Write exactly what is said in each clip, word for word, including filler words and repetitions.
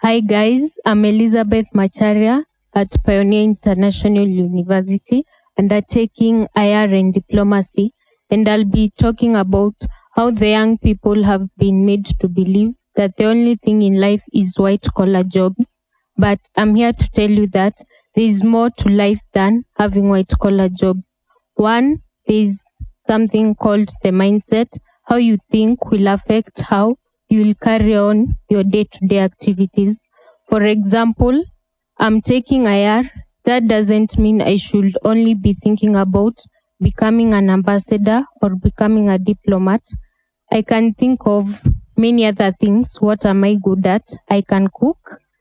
Hi guys, I'm Elizabeth Macharia at Pioneer International University undertaking I R and diplomacy, and I'll be talking about how the young people have been made to believe that the only thing in life is white collar jobs. But I'm here to tell you that there is more to life than having white collar jobs. One, there is something called the mindset. How you think will affect how you will carry on your day-to-day activities. For example, I'm taking I R. That doesn't mean I should only be thinking about becoming an ambassador or becoming a diplomat. I can think of many other things. What am I good at? I can cook,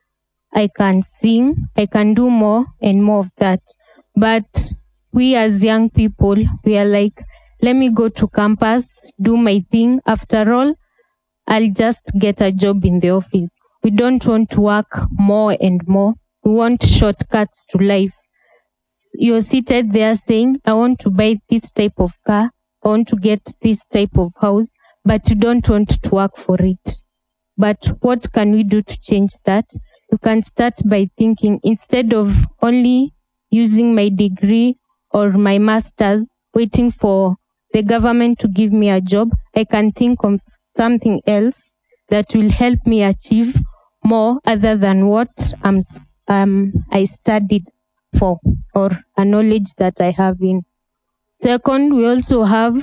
I can sing, I can do more and more of that. But we as young people, we are like, let me go to campus, do my thing. After all, I'll just get a job in the office. We don't want to work more and more. We want shortcuts to life. You're seated there saying, I want to buy this type of car, I want to get this type of house, but you don't want to work for it. But what can we do to change that? You can start by thinking, instead of only using my degree or my master's, waiting for the government to give me a job, I can think of something else that will help me achieve more other than what I'm, um, I studied for or a knowledge that I have in. Second, we also have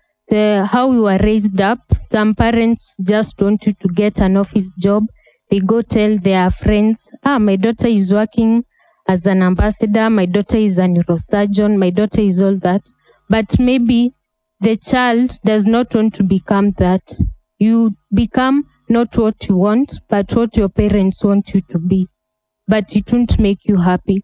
the how we were raised up. Some parents just want you to get an office job. They go tell their friends, ah, my daughter is working as an ambassador, my daughter is a neurosurgeon, my daughter is all that. But maybe the child does not want to become that. You become not what you want, but what your parents want you to be. But it won't make you happy.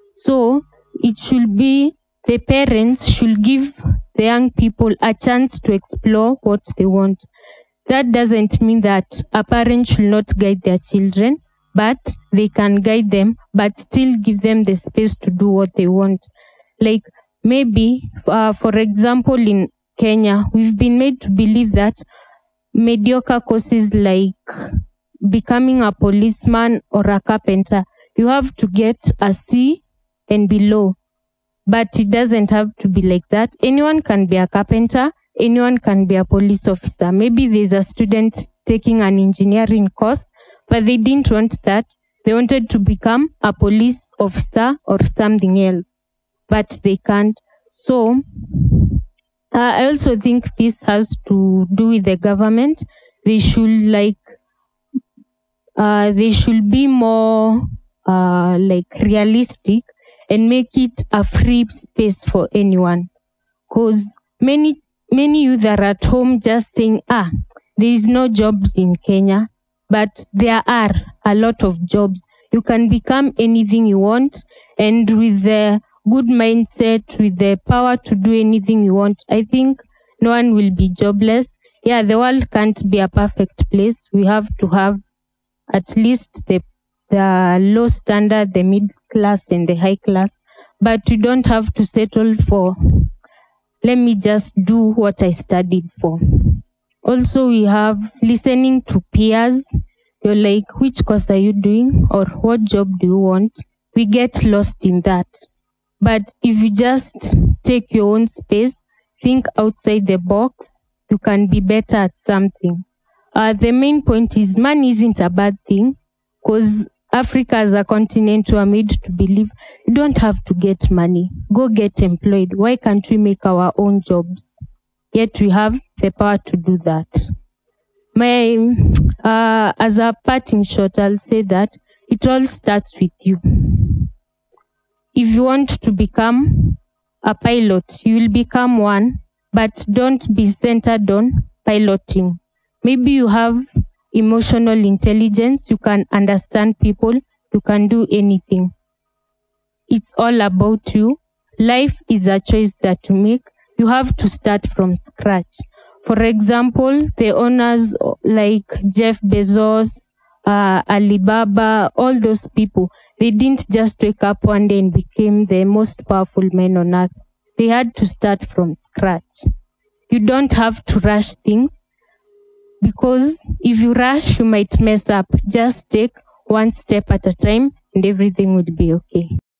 So it should be the parents should give the young people a chance to explore what they want. That doesn't mean that a parent should not guide their children, but they can guide them, but still give them the space to do what they want. Like maybe, uh, for example, in Kenya, we've been made to believe that mediocre courses like becoming a policeman or a carpenter, you have to get a C and below. But it doesn't have to be like that. Anyone can be a carpenter, anyone can be a police officer. Maybe there's a student taking an engineering course, but they didn't want that. They wanted to become a police officer or something else, but they can't. So Uh, I also think this has to do with the government. They should like, uh, they should be more uh, like realistic and make it a free space for anyone. Because many, many youth are at home just saying, ah, there is no jobs in Kenya, but there are a lot of jobs. You can become anything you want, and with the good mindset, with the power to do anything you want, I think no one will be jobless. Yeah, the world can't be a perfect place. We have to have at least the, the low standard, the mid class and the high class, but you don't have to settle for, let me just do what I studied for. Also, we have listening to peers. You're like, which course are you doing? Or what job do you want? We get lost in that. But if you just take your own space, think outside the box, you can be better at something. Uh, the main point is money isn't a bad thing, because Africa as a continent, we are made to believe you don't have to get money. Go get employed. Why can't we make our own jobs? Yet we have the power to do that. My, uh, as a parting shot, I'll say that it all starts with you. If you want to become a pilot, you will become one, but don't be centered on piloting. Maybe you have emotional intelligence, you can understand people, you can do anything. It's all about you. Life is a choice that you make. You have to start from scratch. For example, the owners like Jeff Bezos, uh, Alibaba, all those people, they didn't just wake up one day and became the most powerful men on earth. They had to start from scratch. You don't have to rush things, because if you rush, you might mess up. Just take one step at a time, and everything would be okay.